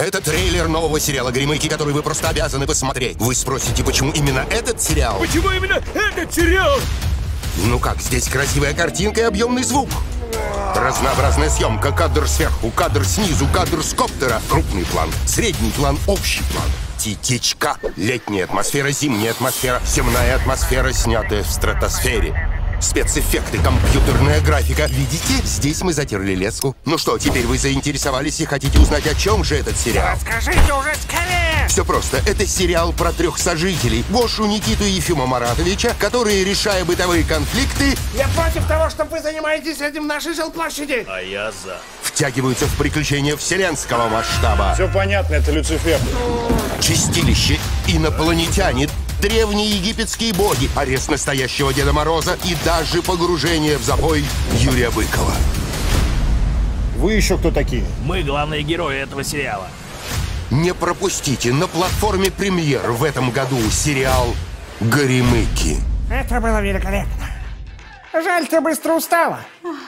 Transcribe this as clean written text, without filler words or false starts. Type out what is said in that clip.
Это трейлер нового сериала «Горемыки», который вы просто обязаны посмотреть. Вы спросите, почему именно этот сериал? Почему именно этот сериал? Ну как, здесь красивая картинка и объемный звук. Разнообразная съемка, кадр сверху, кадр снизу, кадр с коптера. Крупный план, средний план, общий план. Титечка. Летняя атмосфера, зимняя атмосфера, земная атмосфера, снятая в стратосфере. Спецэффекты, компьютерная графика. Видите, здесь мы затерли леску. Ну что, теперь вы заинтересовались и хотите узнать, о чем же этот сериал? Расскажите уже скорее! Все просто. Это сериал про 3 сожителей. Гошу, Никиту и Ефима Маратовича, которые, решая бытовые конфликты... Я против того, что вы занимаетесь этим в нашей жилплощади! А я за. Втягиваются в приключения вселенского масштаба. Все понятно, это Люцифер. Чистилище, инопланетяне, древние египетские боги, арест настоящего Деда Мороза и даже погружение в запой Юрия Быкова. Вы еще кто такие? Мы главные герои этого сериала. Не пропустите на платформе премьер в этом году сериал «Горемыки». Это было великолепно. Жаль, ты быстро устала.